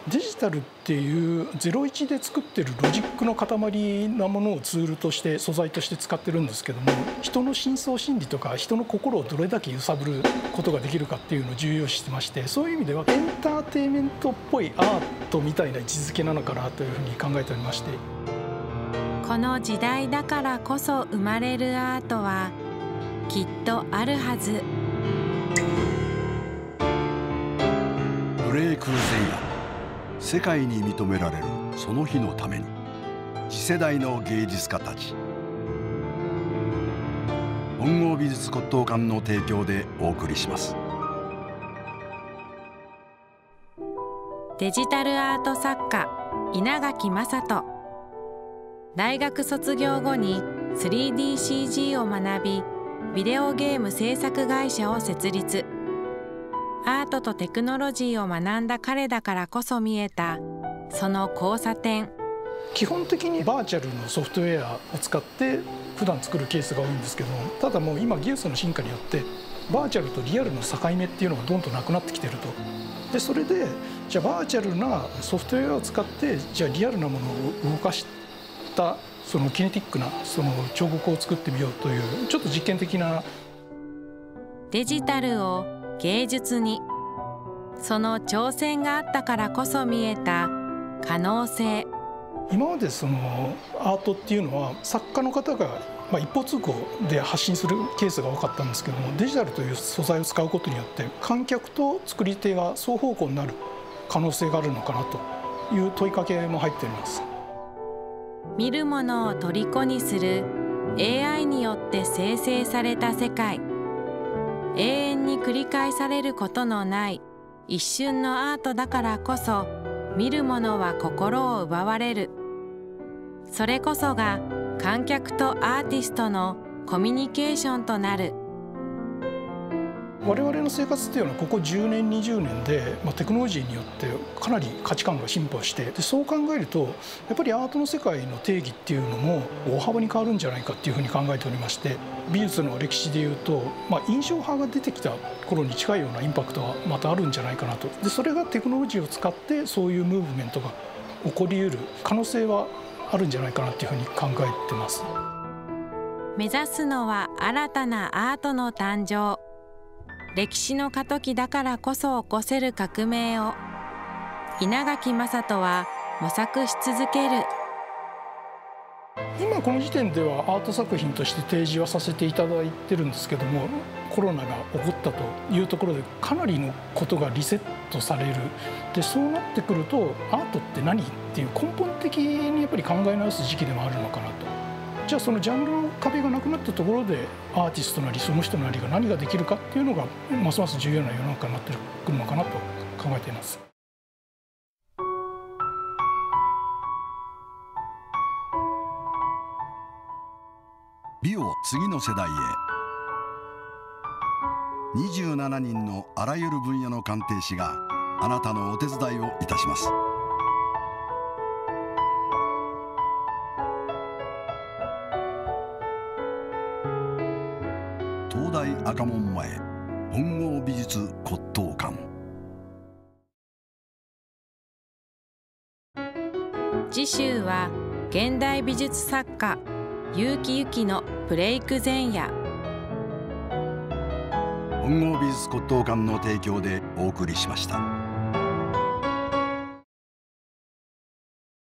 デジタルっていう01で作ってるロジックの塊なものをツールとして素材として使ってるんですけども、人の深層心理とか人の心をどれだけ揺さぶることができるかっていうのを重要視してまして、そういう意味ではエンターテインメントっぽいアートみたいな位置づけなのかなというふうに考えておりまして、 この時代だからこそ生まれるアートはきっとあるはず。 ブレイク前夜、世界に認められるその日のために、次世代の芸術家たち。本郷美術骨董館の提供でお送りします。 デジタルアート作家稲垣正人。大学卒業後に 3DCG を学び、ビデオゲーム制作会社を設立。アートとテクノロジーを学んだ彼だからこそ見えたその交差点。 基本的にバーチャルのソフトウェアを使って普段作るケースが多いんですけども、ただもう今技術の進化によってバーチャルとリアルの境目っていうのがどんどんなくなってきてると。でそれでじゃあバーチャルなソフトウェアを使ってじゃあリアルなものを動かしたそのキネティックなその彫刻を作ってみようというちょっと実験的な。 デジタルを芸術に、その挑戦があったからこそ見えた可能性。 今までそのアートっていうのは作家の方が一方通行で発信するケースが多かったんですけども、デジタルという素材を使うことによって観客と作り手が双方向になる可能性があるのかなという問いかけも入っています。 見るものを虜にする AI によって生成された世界。永遠に繰り返されることのない一瞬のアートだからこそ、見る者は心を奪われる。それこそが観客とアーティストのコミュニケーションとなる。 我々の生活っていうのはここ10年20年で、テクノロジーによってかなり価値観が進歩して、でそう考えるとやっぱりアートの世界の定義っていうのも大幅に変わるんじゃないかっていうふうに考えておりまして、美術の歴史でいうと、印象派が出てきた頃に近いようなインパクトはまたあるんじゃないかなと。でそれがテクノロジーを使ってそういうムーブメントが起こりうる可能性はあるんじゃないかなっていうふうに考えてます。 目指すのは新たなアートの誕生。歴史の過渡期だからこそ起こせる革命を、稲垣正人は模索し続ける。 今この時点ではアート作品として提示はさせていただいてるんですけども、コロナが起こったというところでかなりのことがリセットされる。でそうなってくるとアートって何っていう根本的にやっぱり考え直す時期でもあるのかなと。じゃあそのジャンルの壁がなくなったところでアーティストなりその人なりが何ができるかっていうのがますます重要な世の中になってくるのかなと考えています。 美を次の世代へ。27人のあらゆる分野の鑑定士があなたのお手伝いをいたします。東大赤門前本郷美術骨董館。 次週は現代美術作家結城由紀のブレイク前夜。 本郷美術骨董館の提供でお送りしました。